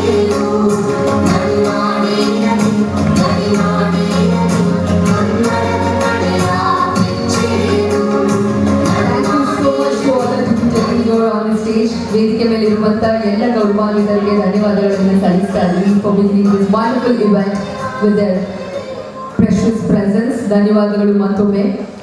ವೇದಿಕೆ ಮೇಲೆ ಇರುವಂತಹ ಎಲ್ಲ ಗೌರವಾನ್ವಿತರಿಗೆ ಧನ್ಯವಾದಗಳನ್ನು ಸಲ್ಲಿಸ್ತಾ ಇದ್ದೀನಿ for being this wonderful event with their precious presence. ಧನ್ಯವಾದಗಳು ಮತ್ತೊಮ್ಮೆ.